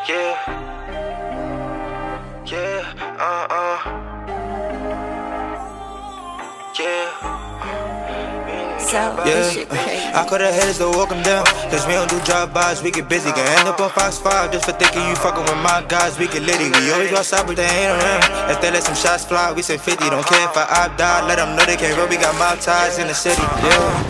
Yeah, yeah, yeah. I call the haters to walk them down, cause we don't do drive-bys, we get busy. Can end up on Fox 5 just for thinking you fucking with my guys, we get litty. We always go outside but they ain't around. If they let some shots fly, we say 50. Don't care if I die, let them know they can't roll. We got mob ties in the city, yeah.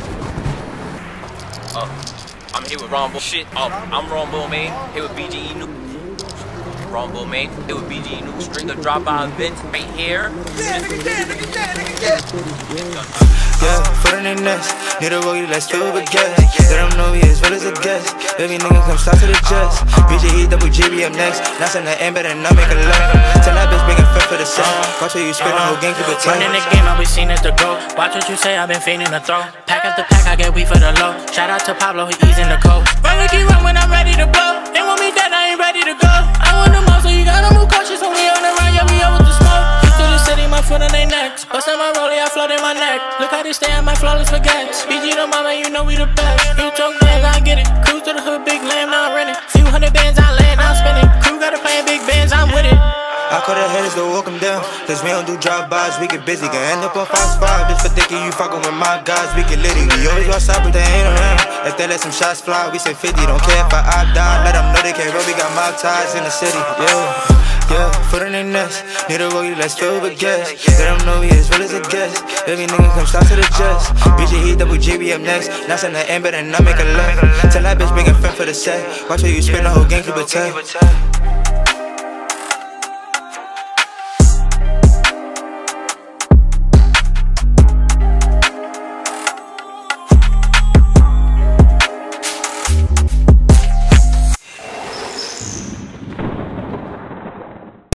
I'm here with Rombo. Shit, I'm Rombo, man. Here with BGE New. Rombo, man. Here with BGE New. String of drop-by events right here. Yeah, foot in their necks. Need a roll, let's fill with gas. Let them know we as well as a guest. Baby nigga, come stop to the jets. BGE, double GB up next. Now send the end, better not make a left. Tell that bitch bring a fit for the set. Watch how you spin the whole game, keep it tight. Running the game, I'll be seen as the GOAT. Watch what you say, I've been feigning the throw. Pack after pack, I get weed for the low. Shout out to Pablo, he easing the coat. Run, Ricky, run when I'm ready to blow. They want me dead, I ain't ready to go. I want them all, so you gotta move cautious when we on the run, yeah, we out with the smoke. To the city, my foot on their necks. Bust on my rollie, I float in my neck. Look how they stay on my flawless baguettes. BG the mama, you know we the best. You talk big, I get it. Cruise to the hood, big lamb, now I'm renting. Few hundred bands, I land, I'm spinning. Crew gotta play big bands, I'm with it. I call the haters to walk them down, cause we don't do drive-bys, we get busy. Can end up on Fox 5 just for thinking you fucking with my guys, we get litty. We always go outside but they ain't around. If they let some shots fly, we say 50. Don't care if I die, let them know they can't roll. We got mob ties in the city, yeah. Yeah, foot in their necks. Need a roll, let's fill with gas. Let them know we as well as a guest. Baby nigga, come stop to the jets. BGE, double GB up next. Now send the end, better not make a left. Tell that bitch bring a friend for the set. Watch how you spin the whole game, keep it tight.